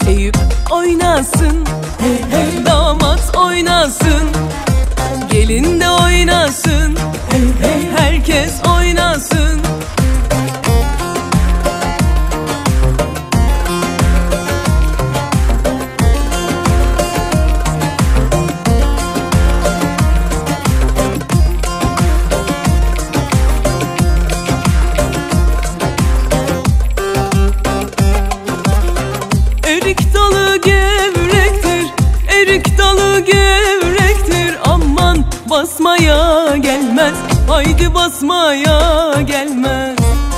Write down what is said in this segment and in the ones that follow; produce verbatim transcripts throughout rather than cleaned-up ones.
Eyüp oynasın, hey hey. Damat oynasın, gelin de oynasın, hey hey. Herkes oynasın. Erik dalı gevrektir, erik dalı gevrektir. Aman basmaya gelmez, haydi basmaya gelmez.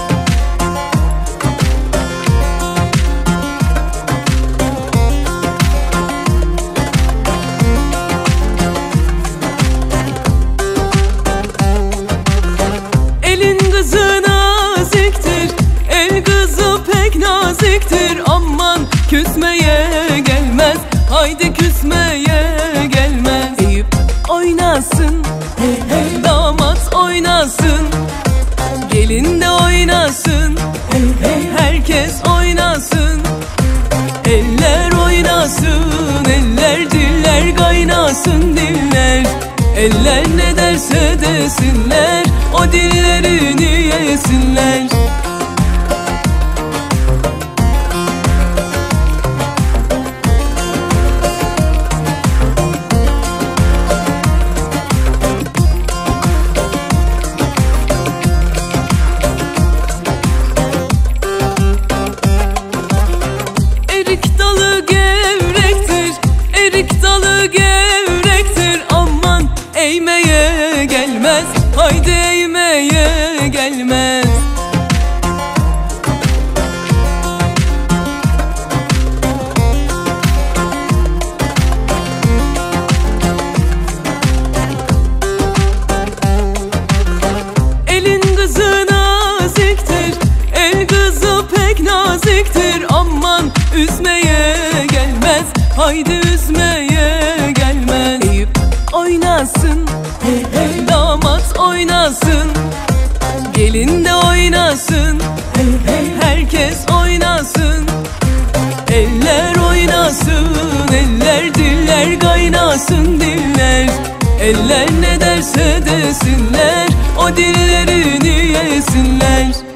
Elin kızı naziktir, el kızı pek naziktir. Aman küsmeye gelmez, haydi küsmeye gelmez. Eyüp oynasın, hey hey. Damat oynasın, gelin de oynasın, hey hey. Herkes oynasın. Eller oynasın, eller diller kaynasın diller. Eller ne derse desinler, o dillerini yesinler. Erik dalı gevrektir, erik dalı gevrektir. Aman eğmeye gelmez, haydi eğmeye gelmez. Elin kızı naziktir, el kızı pek naziktir. Aman üzmeye gelmez, haydi üzmeye gelmez. Eyüp oynasın, hey hey. Damat oynasın, gelin de oynasın, hey hey. Herkes oynasın. Eller oynasın, eller diller kaynasın diller. Eller ne derse desinler, o dillerini yesinler.